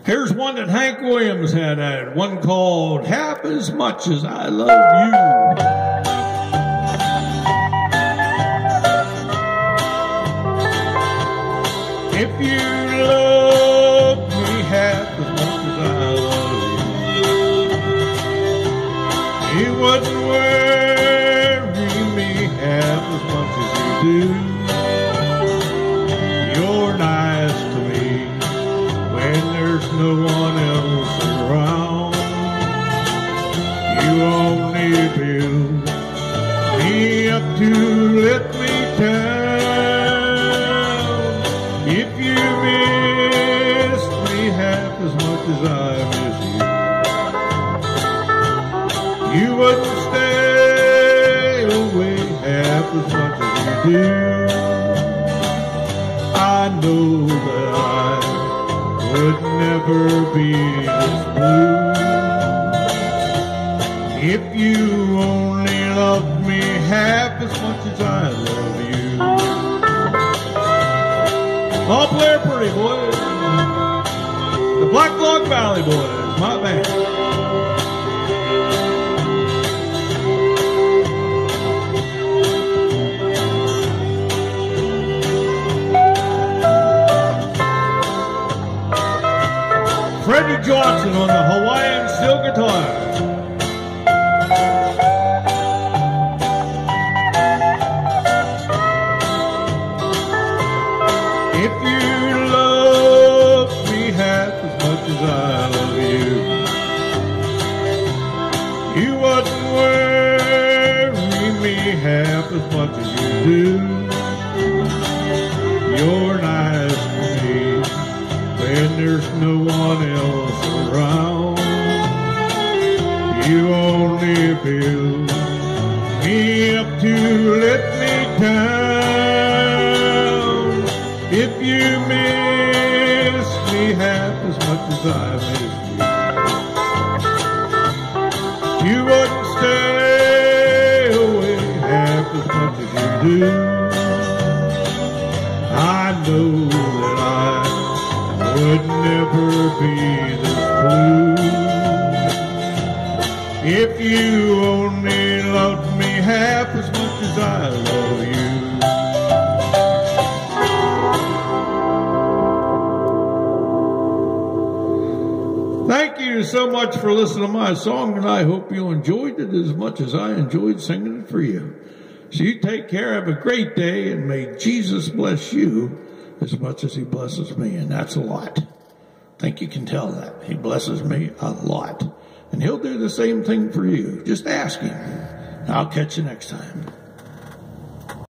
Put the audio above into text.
Here's one that Hank Williams had, one called Half as Much as I Love You. If you love me half as much as I love you, you wouldn't worry me half as much as you do. You're nice to me when there's no one else around. You only build me up to let me down. If you miss me half as much as I miss you, you wouldn't stay away half as much as you do. I know that I would never be this blue if you only loved me half as much as I love you. All Blair Pretty Boys, the Black Log Valley Boys, my band. Freddie Johnson on the Hawaiian steel guitar. If you love me half as much as I love you, you wouldn't worry me half as much as you do. You're nice to me when there's no one else around. You only build me up to let me down. If you miss me half as much as I miss you, you wouldn't stay away half as much as you do. I know that I would never be this blue if you only loved me half as much as I love you. Thank you so much for listening to my song, and I hope you enjoyed it as much as I enjoyed singing it for you. So you take care, have a great day, and may Jesus bless you as much as he blesses me, and that's a lot. I think you can tell that. He blesses me a lot. And he'll do the same thing for you. Just ask him. I'll catch you next time.